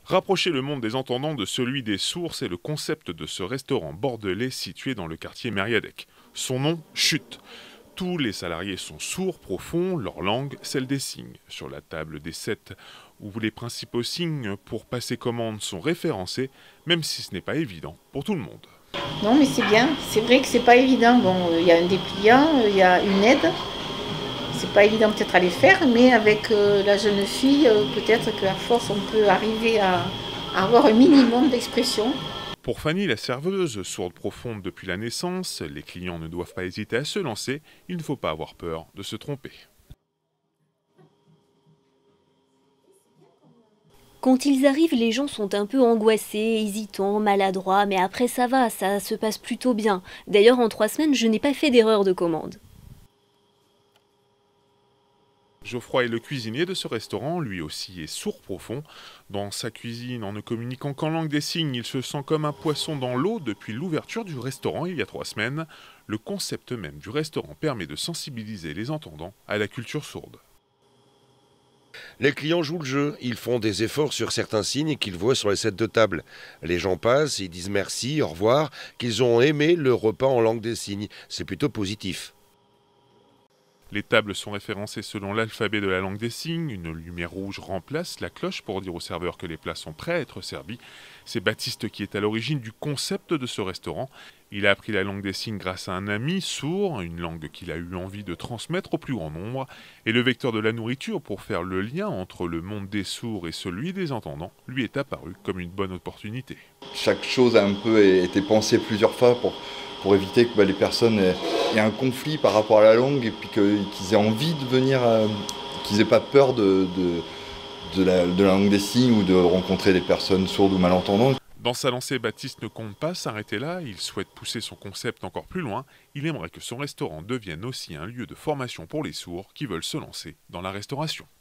Rapprocher le monde des entendants de celui des sourds, c'est le concept de ce restaurant bordelais situé dans le quartier Mériadec. Son nom, Chute. Tous les salariés sont sourds profonds, leur langue, celle des signes. Sur la table des 7, où les principaux signes pour passer commande sont référencés, même si ce n'est pas évident pour tout le monde. Non, mais c'est bien. C'est vrai que c'est pas évident. Bon, il y a un dépliant, il y a une aide. C'est pas évident peut-être à les faire, mais avec la jeune fille, peut-être qu'à force, on peut arriver à avoir un minimum d'expression. Pour Fanny, la serveuse, sourde profonde depuis la naissance, les clients ne doivent pas hésiter à se lancer, il ne faut pas avoir peur de se tromper. Quand ils arrivent, les gens sont un peu angoissés, hésitants, maladroits, mais après ça va, ça se passe plutôt bien. D'ailleurs, en 3 semaines, je n'ai pas fait d'erreur de commande. Geoffroy est le cuisinier de ce restaurant, lui aussi est sourd profond. Dans sa cuisine, en ne communiquant qu'en langue des signes, il se sent comme un poisson dans l'eau depuis l'ouverture du restaurant il y a 3 semaines. Le concept même du restaurant permet de sensibiliser les entendants à la culture sourde. Les clients jouent le jeu, ils font des efforts sur certains signes qu'ils voient sur les sets de table. Les gens passent, ils disent merci, au revoir, qu'ils ont aimé le repas en langue des signes. C'est plutôt positif. Les tables sont référencées selon l'alphabet de la langue des signes. Une lumière rouge remplace la cloche pour dire aux serveurs que les plats sont prêts à être servis. C'est Baptiste qui est à l'origine du concept de ce restaurant. Il a appris la langue des signes grâce à un ami sourd, une langue qu'il a eu envie de transmettre au plus grand nombre. Et le vecteur de la nourriture pour faire le lien entre le monde des sourds et celui des entendants lui est apparu comme une bonne opportunité. Chaque chose a un peu été pensée plusieurs fois pour éviter que les personnes aient un conflit par rapport à la langue et puis qu'ils aient envie de venir, qu'ils n'aient pas peur de la langue des signes ou de rencontrer des personnes sourdes ou malentendantes. Dans sa lancée, Baptiste ne compte pas s'arrêter là, il souhaite pousser son concept encore plus loin. Il aimerait que son restaurant devienne aussi un lieu de formation pour les sourds qui veulent se lancer dans la restauration.